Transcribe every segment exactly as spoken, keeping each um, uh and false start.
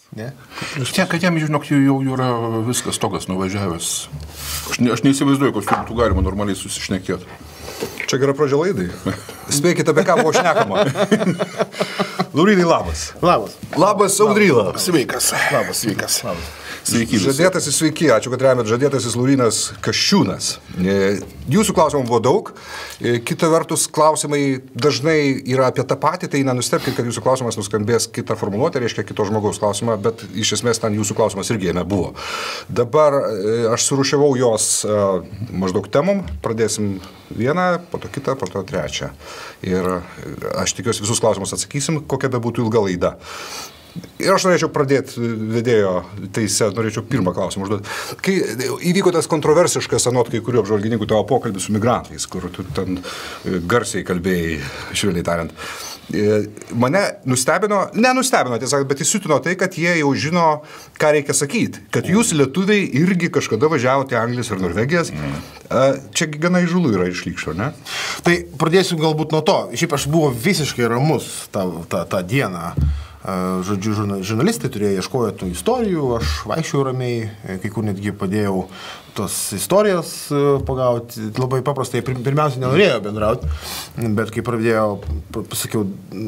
Ne? Tiek, kad jam, žinok, jau yra viskas stogas nuvažiavęs. Aš, ne, aš neįsivaizduoju, kad būtų galima normaliai susišnekėti. Čia gera pradžia laidai. Spėkite, apie ką buvo šnekama. Laurynai, labas. Labas. Labas, Audryla. Sveikas. Labas, sveikas. Labas. Sveiki. Žadėtasis sveiki, ačiū, kad remiat žadėtasis Laurynas Kasčiūnas. Jūsų klausimų buvo daug, kita vertus klausimai dažnai yra apie tą patį, tai nenustebkite, kad jūsų klausimas nuskambės kitą formuluotę, reiškia kito žmogaus klausimą, bet iš esmės ten jūsų klausimas irgi jame buvo. Dabar aš surušiavau jos maždaug temom, pradėsim vieną, po to kitą, po to trečią. Ir aš tikiuosi visus klausimus atsakysim, kokia be būtų ilga laida. Ir aš norėčiau pradėti vedėjo teise, norėčiau pirmą klausimą užduoti. Kai įvyko tas kontroversiškas, anot kai kurių apžvalgininkų, tavo pokalbis su migrantais, kur tu ten garsiai kalbėjai, švelniai tariant, mane nustebino, nenustebino, tiesą, bet įsiutino tai, kad jie jau žino, ką reikia sakyti. Kad jūs lietuviai irgi kažkada važiavote į Anglijas ir Norvegijas. Čia gana įžulų yra išlykščio, ne? Tai pradėsiu galbūt nuo to. Šiaip aš buvau visiškai ramus tą, tą, tą dieną. Žodžiu, žurnalistai turėjo ieškojo tų istorijų, aš vaikščiau ramiai, kai kur netgi padėjau tos istorijas pagauti. Labai paprastai, pirmiausia, nenorėjau bendrauti, bet kai pradėjau, pasakiau,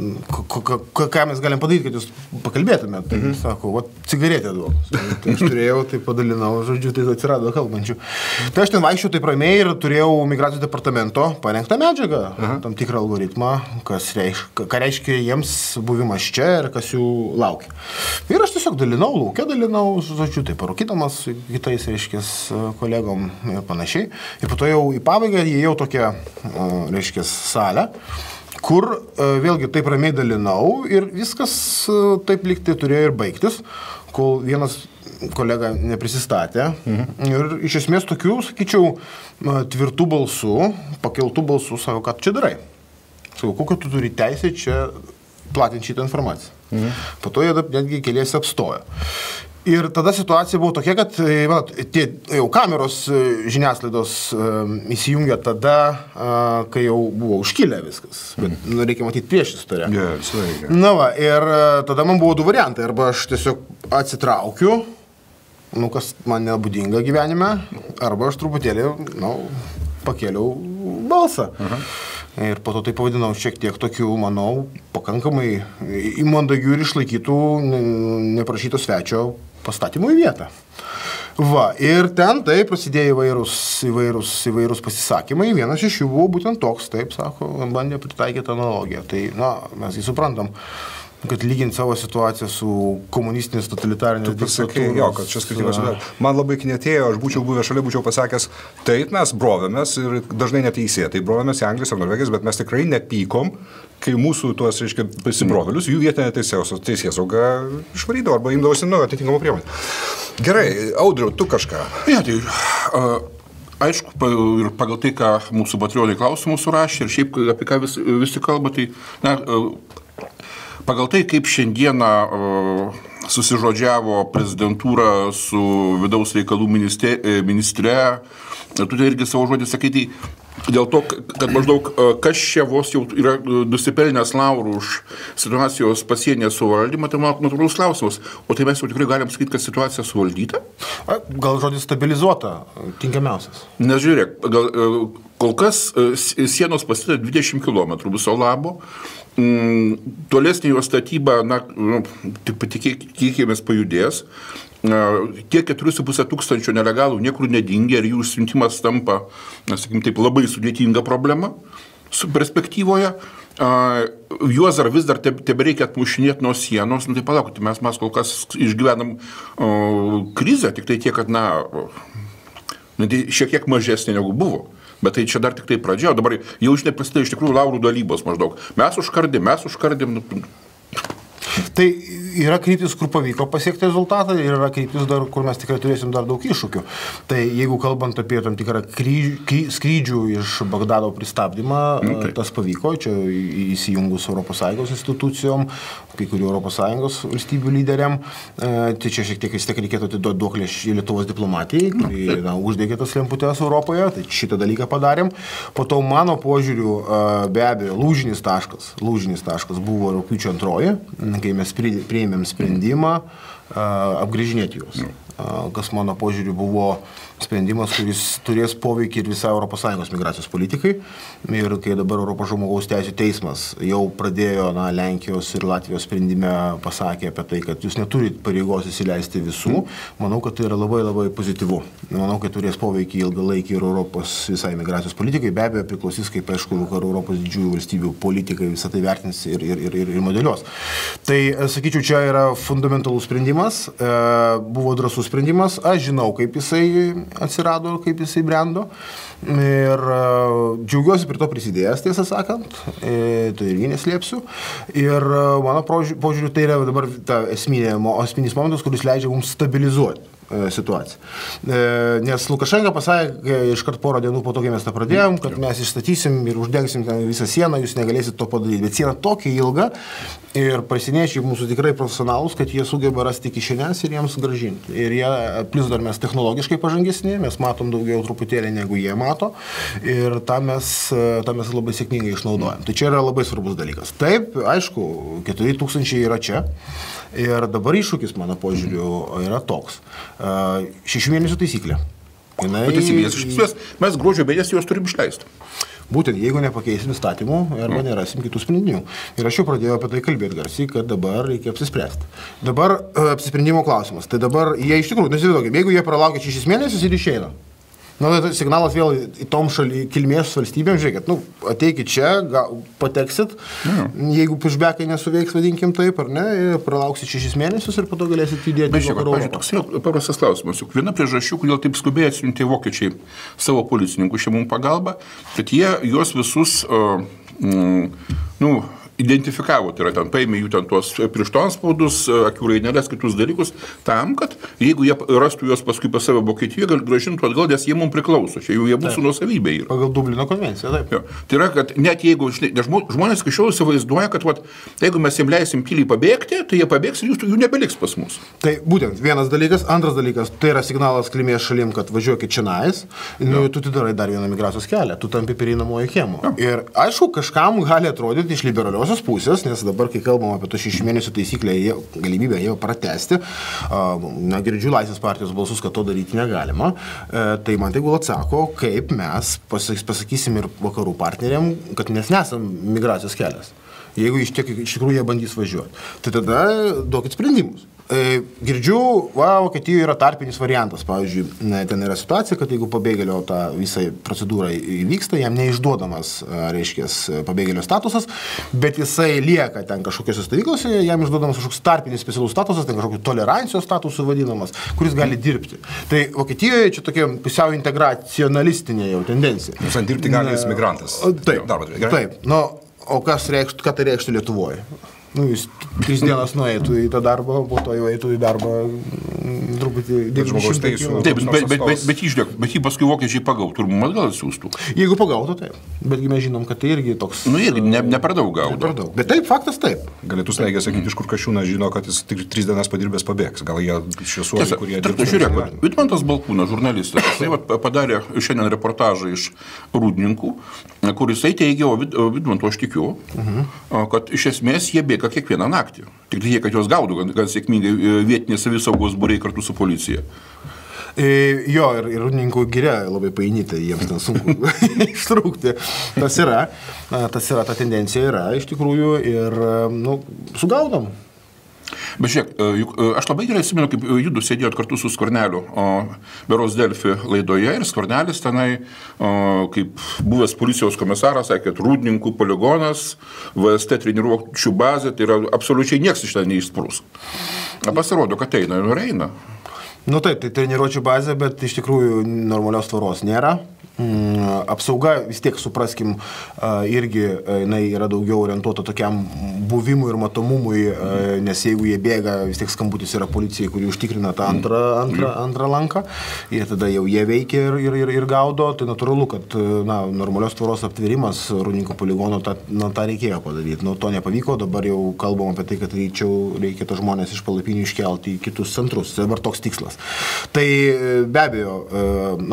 ką mes galim padaryti, kad jūs pakalbėtumėt, tai mm-hmm. sako, va, cigaretė duok. Tai aš turėjau, tai padalinau, žodžiu, tai atsirado kalbančių. Tai aš ten vaikščiau taip ramiai ir turėjau migracijos departamento parengtą medžiagą, uh-huh. tam tikrą algoritmą, kas reiškia, ką reiškia jiems buvimas čia ir kas jų laukia. Ir aš tiesiog dalinau, laukia dalinau, žodžiu, tai parūkydamas kitais, reiškia, kolegom ir panašiai. Ir po to jau į pabaigą jie jau tokia, reiškia, salę, kur vėlgi taip ramiai dalinau ir viskas taip liktai turėjo ir baigtis, kol vienas kolega neprisistatė. Mhm. Ir iš esmės tokių, sakyčiau, tvirtų balsų, pakeltų balsų, sako, ką tu čia darai. Sakau, kokią tu turi teisę čia platinti šitą informaciją. Mhm. Po to jie netgi keliesi apstojo. Ir tada situacija buvo tokia, kad manat, tie jau kameros žiniasklaidos įsijungia tada, kai jau buvo užkilę viskas. Bet mm. nu, reikia matyti prieš istoriją. Yeah, Na va, ir tada man buvo du variantai. Arba aš tiesiog atsitraukiu, nu, kas man nebūdinga gyvenime, arba aš truputėlį nu, pakėliau balsą. Uh-huh. Ir po to tai pavadinau šiek tiek tokių, manau, pakankamai įmandagių ir išlaikytų neprašyto svečio pastatymų į vietą. Va, ir ten tai prasidėjo įvairūs, įvairūs, įvairūs pasisakymai. Vienas iš jų buvo būtent toks, taip, sako, bandė pritaikyti analogiją. Tai, na, mes jį suprantam, kad lyginti savo situaciją su komunistinės totalitarinės diktatūros. Jo, kad čia skirtingos. Man labai knietėjo, aš būčiau buvęs šalia, būčiau pasakęs, taip, mes brovėmės ir dažnai neteisėtai brovėmės į Anglijas ar Norvegijas, bet mes tikrai nepykom, kai mūsų tuos, reiškia, pasibrovėlius, jų vietinė teisėsauga išvarydavo arba imdavosi nuo atitinkamų priemonių. Gerai, Audriau, tu kažką. Ja, tai, uh, aišku, ir pagal tai, ką mūsų patriotai klausimų surašė ir šiaip apie ką vis, visi kalba, tai, na, uh, pagal tai, kaip šiandieną uh, susižodžiavo prezidentūra su vidaus reikalų ministre, ministre tu tai irgi savo žodį sakai, tai dėl to, kad maždaug kas čia vos jau yra nusipelnęs laurų už situacijos pasienėje suvaldymą, tai natūralus klausimas. O tai mes jau tikrai galim sakyti, kad situacija suvaldyta? Gal žodis stabilizuota, tinkamiausias? Nes žiūrėk, gal, kol kas sienos pasitė dvidešimt kilometrų viso labo. Tolesnė jo statyba, na, tik patikėkimės pajudės. Tie keturi su pusė tūkstančio nelegalų niekur nedingė ir jų siuntimas tampa, na, sakykim, taip labai sudėtinga problema su perspektyvoje. Juos dar vis dar tebe reikia atmušinėti nuo sienos, nu tai palaukite, mes, mes kol kas išgyvenam o, krizę, tik tai tiek, kad, na, tai šiek tiek mažesnė negu buvo. Bet tai čia dar tik tai pradžia, o dabar jau žinai prasidėjo iš tikrųjų laurų dalybos maždaug. Mes užkardėm, mes užkardėm. Tai yra kryptis, kur pavyko pasiekti rezultatą ir yra kryptis, dar, kur mes tikrai turėsim dar daug iššūkių. Tai jeigu kalbant apie tam tikrą kryž, kry, skrydžių iš Bagdado pristabdymą, mm, tas pavyko, čia įsijungus Europos Sąjungos institucijom, kai kurių Europos Sąjungos valstybių lyderiam, tai čia šiek tiek vis tiek reikėtų atiduoti duoklę Lietuvos diplomatijai, kuri na, uždegė tas lemputės Europoje, tai šitą dalyką padarėm. Po to mano požiūriu, be abejo, lūžinis taškas, lūžinis taškas buvo rugpjūčio antroji, kai mes priėmėm sprendimą apgrįžinėti juos. Kas mano požiūriu buvo sprendimas, kuris turės poveikį ir visai Europos Sąjungos migracijos politikai. Ir kai dabar Europos žmogaus teisių teismas jau pradėjo, na, Lenkijos ir Latvijos sprendime pasakė apie tai, kad jūs neturit pareigos įsileisti visų, manau, kad tai yra labai labai pozityvu. Manau, kad turės poveikį ilgalaikį ir Europos visai migracijos politikai. Be abejo, priklausys, kaip aišku, vakarų Europos didžiųjų valstybių politikai visą tai vertins ir, ir, ir, ir modeliuos. Tai, sakyčiau, čia yra fundamentalus sprendimas, buvo drąsus sprendimas, aš žinau, kaip jisai atsirado, kaip jisai brendo ir džiaugiuosi prie to prisidėjęs, tiesą sakant, tai irgi neslėpsiu. Ir mano požiūriu, tai yra dabar ta esminė, esminis momentas, kuris leidžia mums stabilizuoti situaciją. Nes Lukašenka pasakė iškart porą dienų po to, kai mes tą pradėjom, kad mes išstatysim ir uždengsim visą sieną, jūs negalėsit to padaryti. Bet siena tokia ilga ir pasieniečiai mūsų tikrai profesionalus, kad jie sugeba rasti kišenes ir jiems grąžinti. Ir jie, plus dar mes technologiškai pažangesni, mes matom daugiau truputėlį negu jie mato ir tą mes, tą mes labai sėkmingai išnaudojam. Tai čia yra labai svarbus dalykas. Taip, aišku, keturi tūkstančiai yra čia. Ir dabar iššūkis, mano požiūriu, yra toks. Šešių mėnesių taisyklė. Jinai... Mes, mes gruodžio mėnesį juos turim išleisti. Būtent, jeigu nepakeisim įstatymų arba nerasim kitų sprendimų. Ir aš jau pradėjau apie tai kalbėti garsiai, kad dabar reikia apsispręsti. Dabar apsisprendimo klausimas. Tai dabar jie iš tikrųjų, nesivėdokime, jeigu jie pralaukia šešis mėnesius ir išeina. Na, tai signalas vėl į tom šalį kilmės valstybėm, žiūrėkit, nu, ateikit čia, gal, pateksit, mm. jeigu pushbackai nesuveiks, vadinkim taip, ar ne, pralauksit šešis mėnesius ir po to galėsit judėti į vakarų Europą. Toks jau paprastas klausimas, juk viena priežasčių, kodėl taip skubiai atsiuntė vokiečiai savo policininkų šią mums pagalbą, kad jie juos visus, uh, mm, nu, identifikavo, tai yra ten paėmė jų ten tuos pirštoanspaudus, akių raineles, kitus dalykus, tam, kad jeigu jie rastų juos paskui pas save Vokietijoje, gražintų atgal, nes jie mums priklauso, čia jau jie mūsų nuosavybė yra. Pagal Dublino konvenciją, taip. Jo. Tai yra, kad net jeigu, žinai, žmonės iki šiol įsivaizduoja, kad vat, jeigu mes jiems leisim tyliai pabėgti, tai jie pabėgs ir jų nebeliks pas mus. Tai būtent vienas dalykas, antras dalykas, tai yra signalas kilmės šalim, kad važiuokit čionais, nu, tu darai dar vieną migracijos kelią, tu tampi pereinamojo kiemo. Ir aišku, kažkam gali atrodyti iš liberalios pusės, nes dabar, kai kalbam apie to šešių mėnesių taisyklę, jie, galimybę jau pratesti, na, girdžiu Laisvės partijos balsus, kad to daryti negalima, tai man tegul atsako, kaip mes pasakysim ir vakarų partneriam, kad mes nesam migracijos kelias. Jeigu iš, tiek, iš tikrųjų jie bandys važiuoti, tai tada duokit sprendimus. E, girdžiu, va, Vokietijoje yra tarpinis variantas, pavyzdžiui, ten yra situacija, kad jeigu pabėgėlio tą visą procedūrą įvyksta, jam neišduodamas, reiškės, pabėgėlio statusas, bet jisai lieka ten kažkokiose stovyklose, jam išduodamas kažkoks tarpinis specialus statusas, ten kažkokiu tolerancijos statusu vadinamas, kuris gali dirbti. Tai Vokietijoje čia tokia pusiau integracionalistinė jau tendencija. Jūs ant dirbti gali jis migrantas. Taip, taip. Nu, o kas reikštų, ką tai reikštų Lietuvoje? Nu, jis tris dienas nueitų į tą darbą, po to jau eitų į darbą m, truputį žmogaus teisų. Taip, bet, bet, bet, bet, žiūrėk, bet jį paskui vokiečiai pagautų ir mums gal atsiųstų. Jeigu pagautų, taip. Betgi mes žinom, kad tai irgi toks... Nu, irgi ne, ne per daug gaudo. Ne per daug. Bet taip, faktas taip. Galėtų snaigė sakyti, iš kur Kasčiūnas žino, kad jis tik tris dienas padirbęs pabėgs. Gal jie šviesuoliai, kurie dirbs. Žiūrėk, Vidmantas Balkūnas, žurnalistas, jisai padarė šiandien reportažą iš Rūdninkų, kur jisai teigė, o Vidmanto aš tikiu, uh-huh. kad iš esmės jie bėga kiekvieną naktį. Tik tai, kad jos gaudo gan, gan sėkmingai vietinės savisaugos būriai kartu su policija. E, jo, ir, ir Rūdninkų giria labai painita, jiems ten sunku ištrūkti. Tas yra, tas yra, ta tendencija yra iš tikrųjų ir, nu, sugaudom. Bet žiūrėk, juk, aš labai gerai atsimenu, kaip judu sėdėjot kartu su Skverneliu beros Delfi laidoje ir Skvernelis tenai, o, kaip buvęs policijos komisaras, sakė, Rūdninkų poligonas, V S T treniruočių bazė, tai yra absoliučiai nieks iš ten neišsprūs. Pasirodo, kad eina ir eina. Nu taip, tai treniruočių bazė, bet iš tikrųjų normalios tvaros nėra. Apsauga, vis tiek supraskim, irgi jinai yra daugiau orientuota tokiam buvimui ir matomumui, nes jeigu jie bėga, vis tiek skambutis yra policijai, kuri užtikrina tą antrą, antrą, antrą lanką ir tada jau jie veikia ir, ir, ir, ir gaudo, tai natūralu, kad na, normalios tvaros aptverimas Rūdninkų poligono tą, na, tą reikėjo padaryti. Nu, to nepavyko, dabar jau kalbam apie tai, kad reičiau reikia tos žmonės iš palapinių iškelti į kitus centrus, tai dabar toks tikslas. Tai be abejo, na,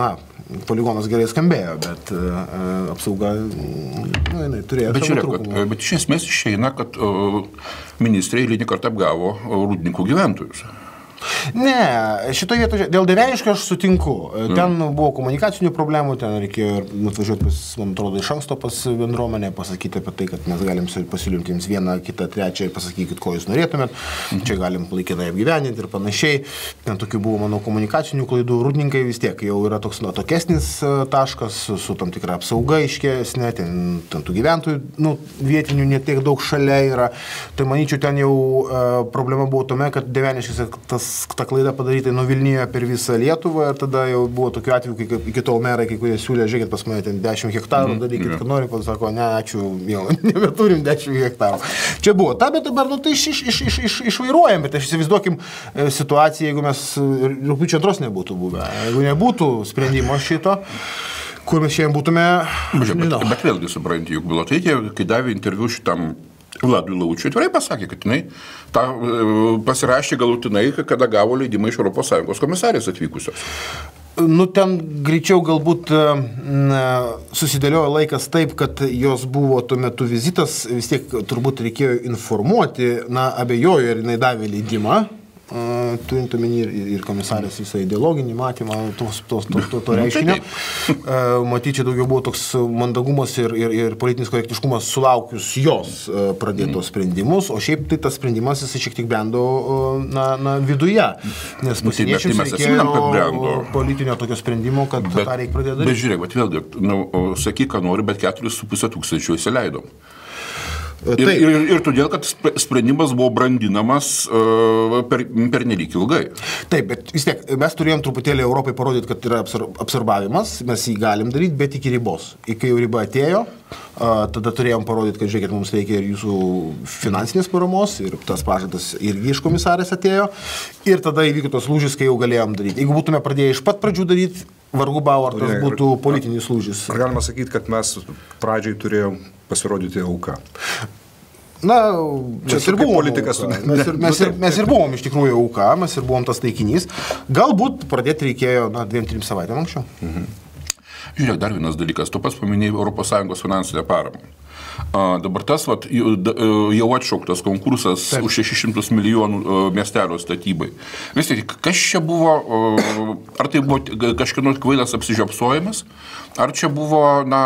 poligonas gerai skambėjo, bet uh, apsauga, nu, jinai turėjo. Bet, žiūrėk, bet, bet iš esmės išeina, kad uh, ministrai eilinį kartą apgavo Rūdninkų gyventojus. Ne, šitoje vietoje, dėl Dieveniškio aš sutinku. Ten mm. buvo komunikacinių problemų, ten reikėjo atvažiuoti, pas, man atrodo, iš anksto pas bendruomenę, pasakyti apie tai, kad mes galim pasiliumti jums vieną, kitą, trečią ir pasakykit, ko jūs norėtumėt. Mm. Čia galim laikinai apgyveninti ir panašiai. Ten tokių buvo, manau, komunikacinių klaidų. Rūdninkai vis tiek jau yra toks nu, tokesnis taškas, su, su tam tikra apsauga iškesnė, ten, ten tų gyventojų, nu, vietinių netiek daug šalia yra. Tai manyčiau, ten jau uh, problema buvo tome, kad Dieveniškis tas ta klaida padaryta nuvilnijo per visą Lietuvą ir tada jau buvo tokių atvejų, kai iki tol merai, kai kurie siūlė, žiūrėkit, pas mane ten dešimt hektarų, mm, darykit, kad nori, pasako, ne, ačiū, jau nebeturim dešimt hektarų. Čia buvo, ta, bet dabar, nu, tai iš, iš, iš, iš, iš, išvairuojam, bet aš įsivaizduokim situaciją, jeigu mes rugpjūčio antros nebūtų buvę, jeigu nebūtų sprendimo šito, kur mes šiandien būtume, bet, bet, bet vėlgi supranti, juk Bilotaitė, kai davė interviu šitam Vladui Laučiui atvirai pasakė, kad jinai tą pasirašė galutinai, kada gavo leidimą iš Europos Sąjungos komisarės atvykusios. Nu, ten greičiau galbūt na, susidėliojo laikas taip, kad jos buvo tuo metu vizitas, vis tiek turbūt reikėjo informuoti, na, abejoju, ir jinai davė leidimą. Uh, turint omeny ir, ir komisarės visą ideologinį matymą tos, tos, to, to, to reiškinio. Uh, Matyčiau, daugiau buvo toks mandagumas ir, ir, ir politinis korektiškumas sulaukius jos uh, pradėtos sprendimus, o šiaip tai tas sprendimas jisai šiek tiek brendo uh, na, na, viduje. Nes pasieniečiams reikėjo politinio tokio sprendimo, kad bet, tą reikia pradėti daryti. Bet žiūrėk, bet vėlgi, nu, sakyk, ką nori, bet keturis su pusę tūkstančių įsileidom. Ir, ir, ir todėl, kad sprendimas buvo brandinamas uh, per, per nelik ilgai. Taip, bet vis tiek mes turėjom truputėlį Europai parodyti, kad yra absorbavimas, mes jį galim daryti, bet iki ribos. Ir kai jau riba atėjo, uh, tada turėjom parodyti, kad žiūrėkit, mums reikia ir jūsų finansinės paramos, ir tas pažadas irgi iš komisarės atėjo. Ir tada įvyko tos lūžis, kai jau galėjom daryti. Jeigu būtume pradėję iš pat pradžių daryti, vargu bau, ar tas būtų politinis lūžis. Ar galima sakyti, kad mes pradžiai turėjom pasirodyti auka? Na, mes ir buvom politikas. Mes ir, mes, ir, mes ir buvom iš tikrųjų auka, mes ir buvom tas taikinys. Galbūt pradėti reikėjo, na, dviem, trim savaitėm anksčiau. Mhm. Žiūrėk, dar vienas dalykas. Tu pats paminėjai Europos Sąjungos finansinę paramą. A, dabar tas vat, jau atšauktas konkursas Taip. Už šešis šimtus milijonų miestelio statybai. Vis tik, kas čia buvo, ar tai buvo kažkieno kvailas apsižiopsojimas, ar čia buvo, na,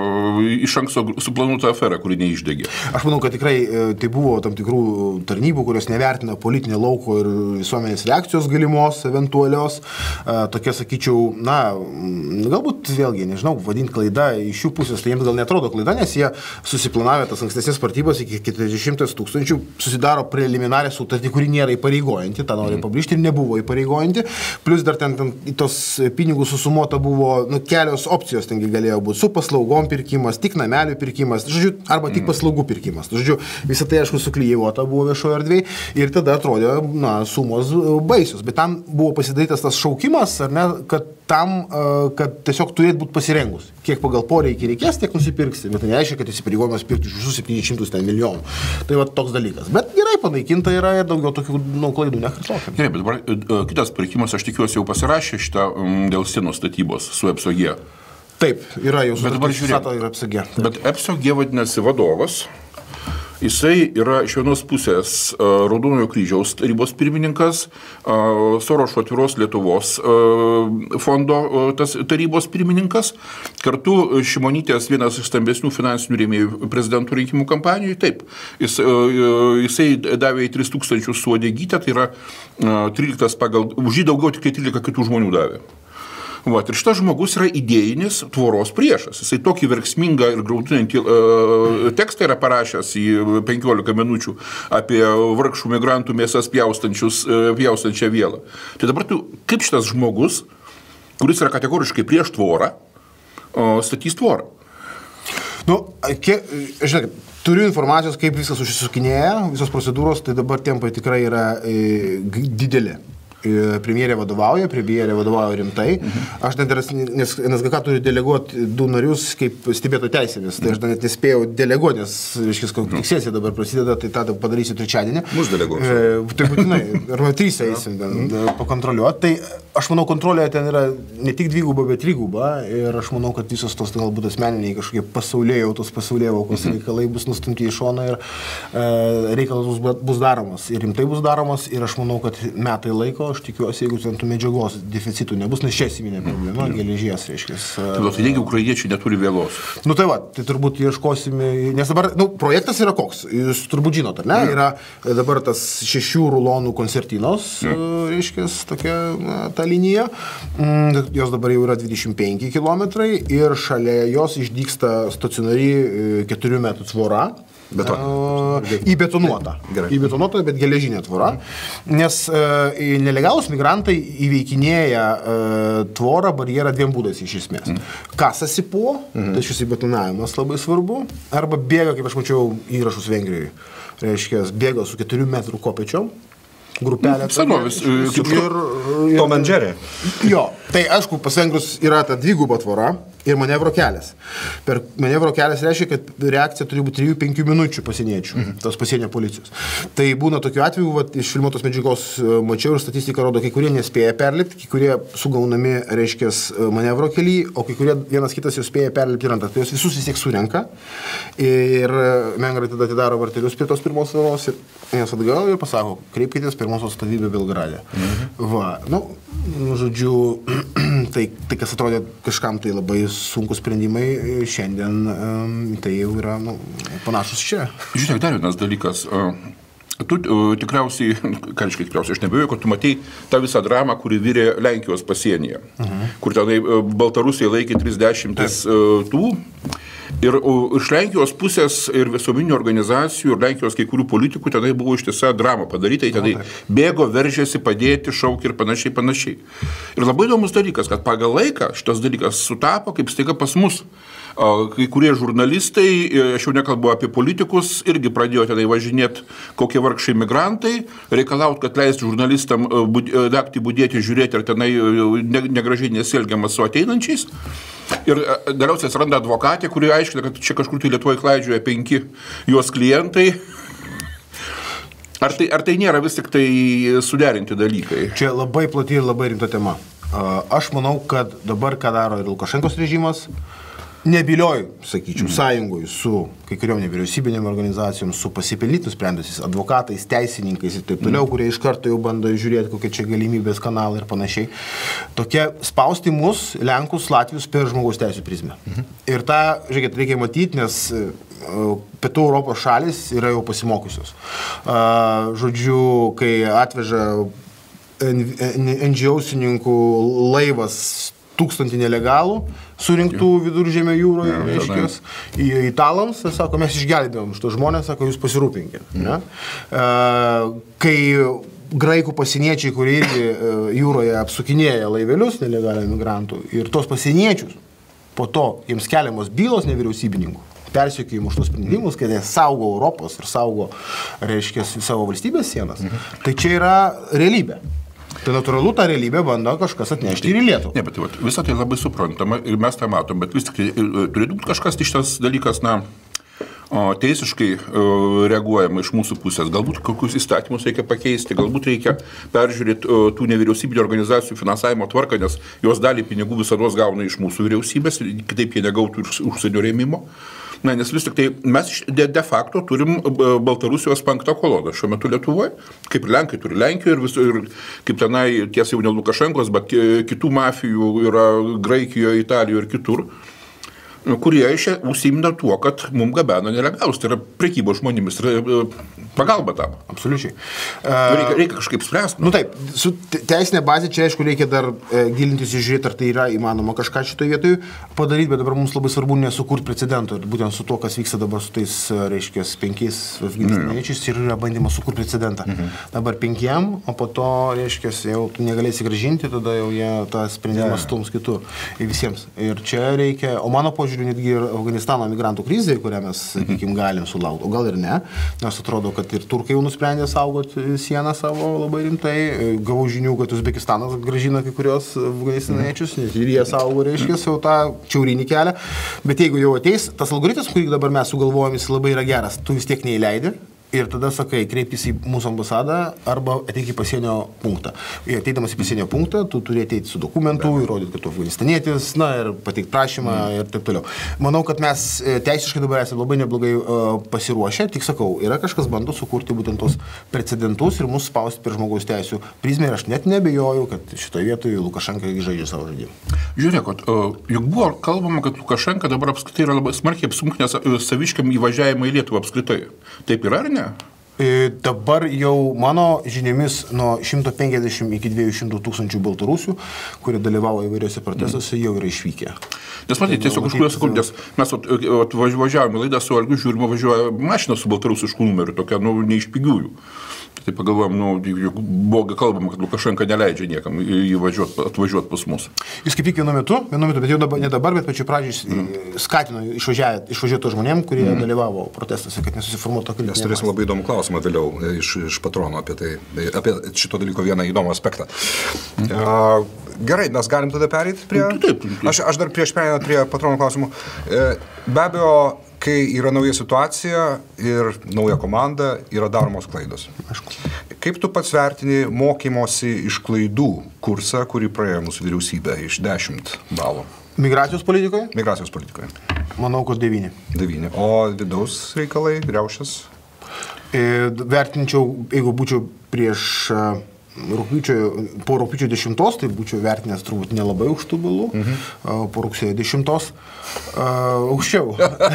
iš anksto suplanuota afera, kuri neišdegė? Aš manau, kad tikrai tai buvo tam tikrų tarnybų, kurios nevertina politinio lauko ir visuomenės reakcijos galimos, eventualios. Tokia, sakyčiau, na, galbūt vėlgi, nežinau, vadinti klaida iš jų pusės, tai jiems gal netrodo klaida, nes jie susiplanavę tas ankstesnės partybos iki keturiasdešimties tūkstančių susidaro preliminarią sutartį, kuri nėra įpareigojanti, tą noriu pabrėžti, ir nebuvo įpareigojanti. Plus dar ten, ten tos pinigų susumuota buvo nu, kelios opcijos, tengi galėjo būti su paslaugom pirkimas, tik namelių pirkimas, žodžiu, arba tik paslaugų pirkimas. Žodžiu, visą tai, aišku, suklyjuota buvo viešoje erdvėje ir tada atrodė, na, sumos baisios. Bet tam buvo pasidarytas tas šaukimas, ar ne, kad tam, kad tiesiog turėtų būti pasirengus. Kiek pagal poreikį reikės, tiek nusipirksi. Bet tai nereiškia, kad įsipareigojimas pirkti iš visų septynis šimtus milijonų. Tai va toks dalykas. Bet gerai panaikinta yra ir daugiau tokių nu, klaidų nekartokim. Gerai, bet dabar kitas pirkimas, aš tikiuosi, jau pasirašė šitą dėl sienos statybos su E P S O G. Taip, yra jau sutartis ir E P S O G. Bet E P S O G vadinasi vadovas. Jisai yra iš vienos pusės uh, Raudonojo kryžiaus tarybos pirmininkas, uh, Sorošo atviros Lietuvos uh, fondo uh, tas tarybos pirmininkas, kartu Šimonytės vienas iš stambesnių finansinių rėmėjų prezidentų rinkimų kampanijoje. Taip, jis, uh, jisai davė į tris tūkstančius su uodegyte, tai yra uh, tryliktas pagal, už jį daugiau tik trylika kitų žmonių davė. Vat, ir šitas žmogus yra idėjinis tvoros priešas. Jisai tokį verksmingą ir grautinantį uh, tekstą yra parašęs į penkiolika minučių apie vargšų migrantų mėsas pjaustančius, uh, pjaustančią vielą. Tai dabar tu, kaip šitas žmogus, kuris yra kategoriškai prieš tvorą, uh, statys tvorą? Nu, kiek, žiūrėk, turiu informacijos, kaip viskas užsisukinėja, visos procedūros, tai dabar tempai tikrai yra e, dideli. Premjerė vadovauja, premjerė vadovauja rimtai. Aš net, nes N S G K turi deleguoti du narius kaip stebėto teisėmis, tai aš net nespėjau deleguoti, nes, reiškia, kokia sesija dabar prasideda, tai tą padarysiu trečiadienį. Mūsų deleguosiu. E, tai būtinai, arba trys eisim ten pakontroliuoti. Tai aš manau, kontrolė ten yra ne tik dviguba, bet triguba ir aš manau, kad visos tos galbūt asmeniniai kažkokie pasaulėjautos, pasaulėvaukos reikalai bus nustumti į šoną ir e, reikalas bus, bus daromas. Ir rimtai bus daromas ir aš manau, kad metai laiko, aš tikiuosi, jeigu ten tų medžiagos deficitų nebus, nes čia esiminė problema, geležies, reiškia. Tai jeigu ukrainiečiai neturi vėlos. Nu tai va, tai turbūt ieškosime, nes dabar, nu, projektas yra koks, jūs turbūt žinot, ar ne, mm. yra dabar tas šešių rulonų koncertinos, mm. reiškia, tokia na, ta linija, mm, jos dabar jau yra dvidešimt penki kilometrai ir šalia jos išdygsta stacionari keturių metrų tvora. Beton. Įbetonuota. Įbetonuota, bet geležinė tvora. Nes e, nelegalūs migrantai įveikinėja e, tvorą, barjerą dviem būdais iš esmės. Mm. Kasasi po, mm. tai šis įbetonavimas labai svarbu, arba bėga, kaip aš mačiau įrašus Vengrijoje, reiškia, bėga su keturių metrų kopėčiom. Grupelė. Senovis. Ir Tom and Jerry. Jo, tai aišku, pas vengrus yra ta dviguba tvora ir manevro kelias. Per manevro kelias reiškia, kad reakcija turi būti trijų penkių minučių pasieniečių, mhm. tos pasienio policijos. Tai būna tokiu atveju, va, iš filmuotos medžiagos mačiau ir statistika rodo, kai kurie nespėja perlipti, kai kurie sugaunami, reiškia, manevro kely, o kai kurie vienas kitas jau spėja perlipti ir antras. Tai jos visus vis tiek surenka ir vengrai tada atidaro vartelius prie tos pirmos tvoros ir jas atgal ir pasako, kreipkitės pirmos atstovybę Belgrade. Mhm. Va, nu, žodžiu, tai, tai kas atrodė kažkam tai labai sunkus sprendimai, šiandien um, tai jau yra nu, panašus čia. Žiūrėk, dar vienas dalykas. Tu uh, tikriausiai, ką reiškia tikriausiai, aš nebejoju, kad tu matei tą visą dramą, kuri virė Lenkijos pasienyje, uh-huh. kur tenai uh, Baltarusija laikė trisdešimt uh, tų. Ir uh, iš Lenkijos pusės ir visuomeninių organizacijų ir Lenkijos kai kurių politikų tenai buvo ištisa drama padaryta, tenai bėgo, veržėsi, padėti, šaukė ir panašiai, panašiai. Ir labai įdomus dalykas, kad pagal laiką šitas dalykas sutapo, kaip staiga pas mus. Kai kurie žurnalistai, aš jau nekalbu apie politikus, irgi pradėjo tenai važinėti kokie vargšai migrantai, reikalauti, kad leistų žurnalistam naktį budėti, žiūrėti, ar tenai negražiai nesielgiama su ateinančiais. Ir galiausiai atsiranda advokatė, kuri aiškina, kad čia kažkur tai Lietuvoje klaidžioja penki jos klientai. Ar tai, ar tai nėra vis tik tai suderinti dalykai? Čia labai plati ir labai rimta tema. Aš manau, kad dabar, ką daro ir Lukašenkos režimas, nebilioj, sakyčiau, sąjungoje su kai kuriom nevyriausybinėm organizacijom, su pasipelnyt nusprendusiais advokatais, teisininkais ir taip toliau, mm. kurie iš karto jau bando žiūrėti, kokie čia galimybės kanalai ir panašiai. Tokie spausti mus, Lenkus, Latvius per žmogaus teisų prizmę. Mm-hmm. Ir tą, žiūrėkit, reikia matyti, nes pietų Europos šalis yra jau pasimokusios. Žodžiu, kai atveža N G O-sininkų laivas tūkstantį nelegalų, surinktų viduržemio jūroje, ja, reiškės, į italams, sako, mes išgelbėjom šito žmonės, sako, jūs pasirūpinkit. Ne? Mm. Kai graikų pasieniečiai, kurie irgi jūroje apsukinėja laivelius nelegalių migrantų ir tos pasieniečius, po to jiems keliamos bylos nevyriausybininkų, persekiojimų už tos sprendimus, kad jie saugo Europos ir saugo, reiškės, savo valstybės sienas, mm. tai čia yra realybė. Tai natūralu, tą realybę bando kažkas atnešti ir į Lietuvą. Ne, bet vat, visą tai labai suprantama ir mes tą matom, bet vis tik turėtų būti kažkas iš tas dalykas, na, teisiškai reaguojama iš mūsų pusės. Galbūt kokius įstatymus reikia pakeisti, galbūt reikia peržiūrėti tų nevyriausybinių organizacijų finansavimo tvarką, nes jos dalį pinigų visados gauna iš mūsų vyriausybės, kitaip jie negautų iš užsienio rėmimo. Na, nes vis tik tai mes de, de facto turim Baltarusijos penktą koloną šiuo metu Lietuvoje, kaip ir Lenkai turi Lenkijoje ir, vis, ir kaip tenai tiesa jau ne Lukašenkos, bet kitų mafijų yra Graikijoje, Italijoje ir kitur, kurie išė užsiimina tuo, kad mums gabena nelegalus, tai yra prekybos žmonėmis, tai yra pagalba tam. Absoliučiai. Reikia, reikia kažkaip spręsti. Nu taip, su teisinė bazė čia, aišku, reikia dar e, gilintis ir žiūrėti, ar tai yra įmanoma kažką šitoje vietoje padaryti, bet dabar mums labai svarbu nesukurti precedento, ir būtent su tuo, kas vyksta dabar su tais, reiškia, penkiais afganistaniečiais, ir yra bandymas sukurti precedentą. Mhm. Dabar penkiem, o po to, reiškia, jau tu negalėsi grąžinti, tada jau jie tą sprendimą stums kitur. Ir visiems. Ir čia reikia, o mano požiūrė, požiūriu netgi ir Afganistano migrantų krizė, kurią mes, sakykim, galim sulaukti, o gal ir ne, nes atrodo, kad ir turkai jau nusprendė saugoti sieną savo labai rimtai. Gavau žinių, kad Uzbekistanas grąžina kai kurios afganistaniečius, nes ir jie saugo, reiškia, jau tą čiaurinį kelią. Bet jeigu jau ateis, tas algoritmas, kurį dabar mes sugalvojom, jis labai yra geras, tu vis tiek neįleidi. Ir tada sakai, kreipkis į mūsų ambasadą arba ateik į pasienio punktą. Ir ateidamas į pasienio punktą, tu turi ateiti su dokumentu, įrodyti, kad tu afganistanietis, na ir pateikti prašymą mm. ir taip toliau. Manau, kad mes teisiškai dabar esame labai neblogai uh, pasiruošę, tik sakau, yra kažkas bando sukurti būtent tos precedentus ir mus spausti per žmogaus teisų prizmę ir aš net nebejoju, kad šitoje vietoje Lukašenka žaidžia savo žaidimą. Žiūrėkot, uh, juk buvo kalbama, kad Lukašenka dabar apskritai yra labai smarkiai apsunkinęs saviškiam įvažiavimą į Lietuvą apskritai. Taip yra ar ne? Dabar jau mano žiniomis nuo šimto penkiasdešimt iki dviejų šimtų tūkstančių baltarusių, kurie dalyvavo įvairiuose protestuose, jau yra išvykę. Nes matyti, tiesiog kažkurio sekundės, mes atvažiavome laidą su Algiu, žiūrime, važiuoja mašina su baltarusišku numeriu, tokia, nu, ne iš pigiųjų. Tai pagalvojom, nu, buvo kalbama, kad Lukašenka neleidžia niekam atvažiuoti pas mus. Jis kaip tik vienu metu, vienu metu, bet jau dabar, ne dabar, bet pačiu pradžiai mm. skatino išvažiuoti to žmonėm, kurie mm. dalyvavo protestuose, kad nesusiformuotų tokia. Mes turėsim labai įdomų klausimą vėliau iš, iš patrono apie tai, apie šito dalyko vieną įdomų aspektą. Mm. Uh, gerai, mes galim tada pereiti prie... Taip, taip, taip. Aš, aš dar prieš pereinant prie patrono klausimų. Be abejo, kai yra nauja situacija ir nauja komanda, yra daromos klaidos. Aišku. Kaip tu pats vertini mokymosi iš klaidų kursą, kurį praėjo mūsų vyriausybė iš dešimt balų? Migracijos politikoje? Migracijos politikoje. Manau, kad devyni. Devyni. O vidaus reikalai, riaušės? E, vertinčiau, jeigu būčiau prieš... Rūpiučio, po rūpiučio dešimtos, tai būčiau vertinęs turbūt nelabai aukštų balų, mhm. po rugsėjo dešimtos uh, aukščiau.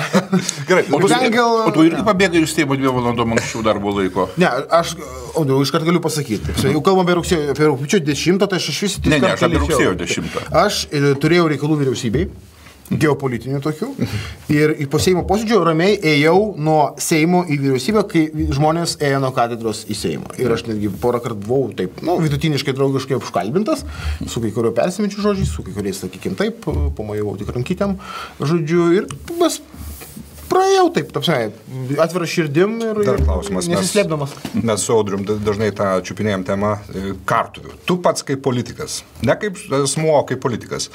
Gerai, o tu, gal... o tu irgi pabėgai iš Seimo dviem valandom anksčiau darbo laiko? Ne, aš, Audriau, iškart galiu pasakyti. Jau kalbam apie rugsėjo, apie rūpiučio dešimtą, tai aš iš vis... Ne, ne, aš apie rugsėjo dešimtą. Aš e, turėjau reikalų vyriausybei. Geopolitinių tokių. Ir po Seimo posėdžio ramiai ėjau nuo Seimo į vyriausybę, kai žmonės ėjo nuo katedros į Seimą. Ir aš netgi porą kartų buvau taip, nu, vidutiniškai draugiškai apškalbintas, su kai kurio persiminčių žodžiais, su kai kuriais, sakykim, taip, pamojavau tik rankytėm, žodžiu, ir mes praėjau taip, tapsime, atvirą širdim ir, ir nesislėpdamas. Mes, mes su Audrium dažnai tą čiupinėjom temą kartuvių. Tu pats kaip politikas, ne kaip asmuo, kaip politikas.